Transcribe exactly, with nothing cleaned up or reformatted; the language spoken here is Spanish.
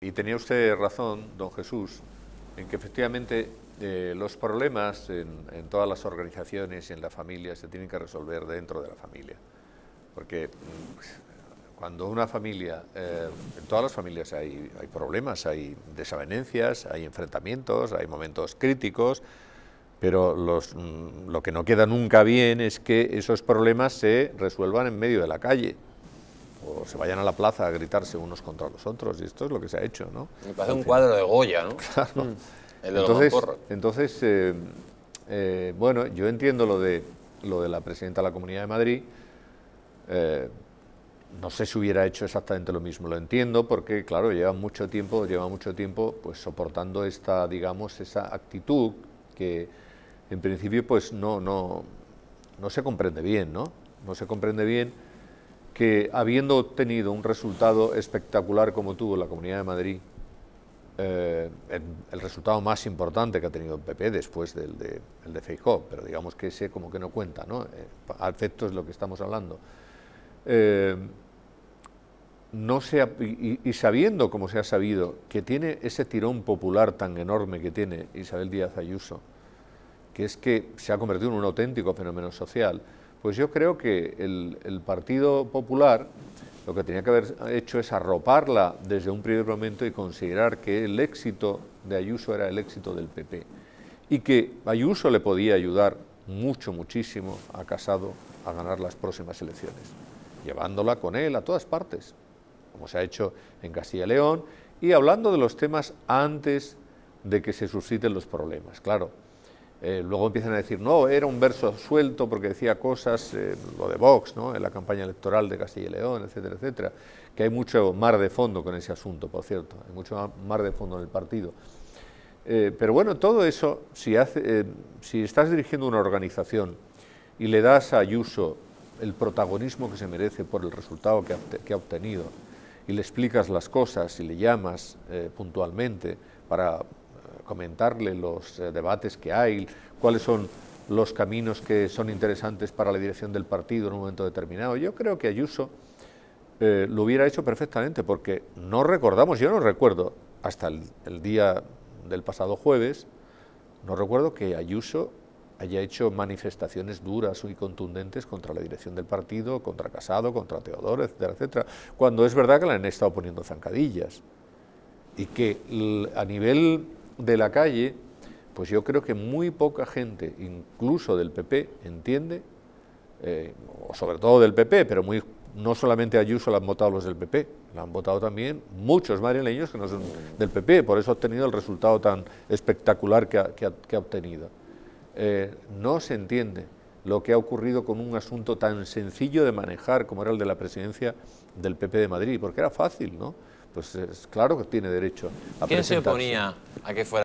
y tenía usted razón, don Jesús, en que efectivamente eh, los problemas en, en todas las organizaciones y en la familia se tienen que resolver dentro de la familia. Porque mm, cuando una familia, eh, en todas las familias hay, hay problemas, hay desavenencias, hay enfrentamientos, hay momentos críticos, pero los, mm, lo que no queda nunca bien es que esos problemas se resuelvan en medio de la calle, o se vayan a la plaza a gritarse unos contra los otros, y esto es lo que se ha hecho, ¿no? Me parece un cuadro de Goya, ¿no? Claro. Mm. El de Entonces, los Moncorro. entonces eh, eh, bueno, yo entiendo lo de, lo de la presidenta de la Comunidad de Madrid, eh, no sé si hubiera hecho exactamente lo mismo, lo entiendo, porque claro, lleva mucho tiempo, lleva mucho tiempo pues soportando esta, digamos, esa actitud que en principio pues no, no, no se comprende bien, ¿no? No se comprende bien que habiendo obtenido un resultado espectacular como tuvo la Comunidad de Madrid, eh, el resultado más importante que ha tenido el P P después del de, el de Feijóo, pero digamos que ese como que no cuenta, ¿no? Eh, a efectos de lo que estamos hablando. Eh, no se ha, y, y sabiendo, como se ha sabido, que tiene ese tirón popular tan enorme que tiene Isabel Díaz Ayuso, que es que se ha convertido en un auténtico fenómeno social, pues yo creo que el, el Partido Popular lo que tenía que haber hecho es arroparla desde un primer momento y considerar que el éxito de Ayuso era el éxito del P P y que Ayuso le podía ayudar mucho, muchísimo a Casado a ganar las próximas elecciones, llevándola con él a todas partes, como se ha hecho en Castilla y León, y hablando de los temas antes de que se susciten los problemas, claro. Eh, luego empiezan a decir, no, era un verso suelto porque decía cosas, eh, lo de Vox, ¿no?, en la campaña electoral de Castilla y León, etcétera, etcétera, que hay mucho mar de fondo con ese asunto, por cierto, hay mucho mar de fondo en el partido. Eh, pero bueno, todo eso, si, hace, eh, si estás dirigiendo una organización y le das a Ayuso el protagonismo que se merece por el resultado que ha, que ha obtenido, y le explicas las cosas y le llamas eh, puntualmente para comentarle los eh, debates que hay, cuáles son los caminos que son interesantes para la dirección del partido en un momento determinado. Yo creo que Ayuso eh, lo hubiera hecho perfectamente, porque no recordamos, yo no recuerdo, hasta el, el día del pasado jueves, no recuerdo que Ayuso haya hecho manifestaciones duras y contundentes contra la dirección del partido, contra Casado, contra Teodoro, etcétera, etcétera, cuando es verdad que le han estado poniendo zancadillas. Y que a nivel de la calle, pues yo creo que muy poca gente, incluso del P P, entiende, eh, o sobre todo del P P, pero muy, no solamente a Ayuso la han votado los del P P, la han votado también muchos madrileños que no son del P P, por eso ha obtenido el resultado tan espectacular que ha, que ha, que ha obtenido. Eh, no se entiende lo que ha ocurrido con un asunto tan sencillo de manejar como era el de la presidencia del P P de Madrid, porque era fácil, ¿no? Pues es claro que tiene derecho a ¿Quién presentarse. se oponía a que fuera